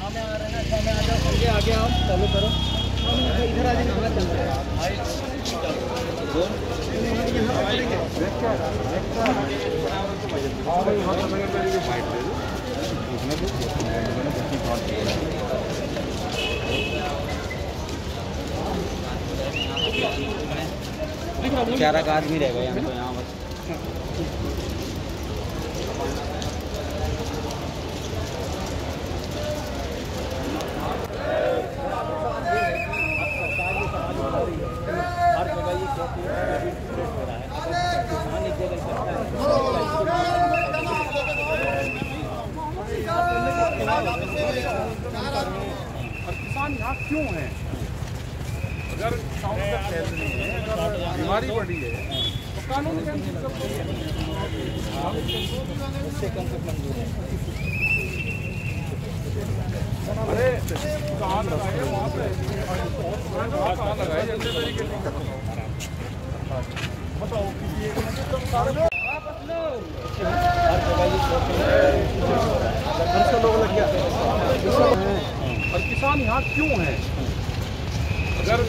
आगे आओ, चालू करो। इधर आ जाना, चल रहा है। चारा का आदमी रह गए हम तो यहाँ बस। किसान यहाँ क्यों है? अगर किसानों का फैल रही है, अगर बीमारी बढ़ी है तो कानून उससे कम से मंजूर है। अरे कहाँ लगाए वहाँ पे कहाँ लगाए जैसे तरीके से बताओ लोग लग गया। और किसान यहाँ क्यों है? अगर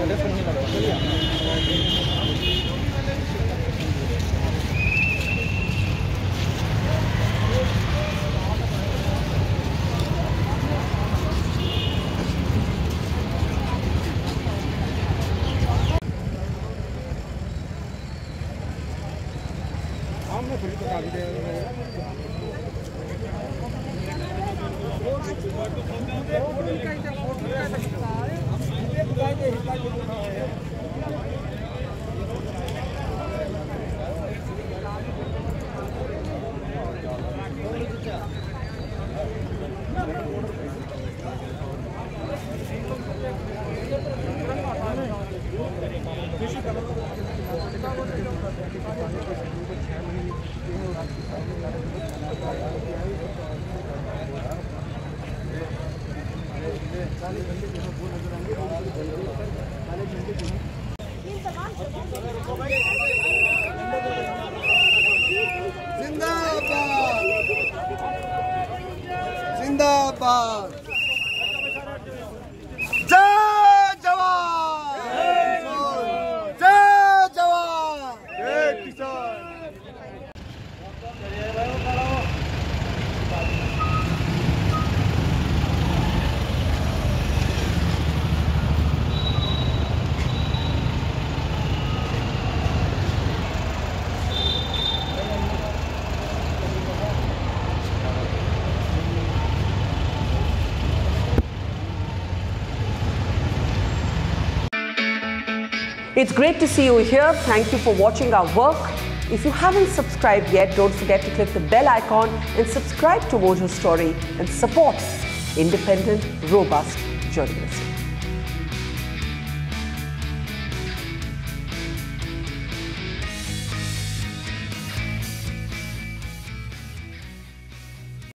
जिंदाबाद, जय जवान, जय जवान, जय किसान। It's great to see you here. Thank you for watching our work. If you haven't subscribed yet, don't forget to click the bell icon and subscribe to Mojo Story and support independent, robust journalism.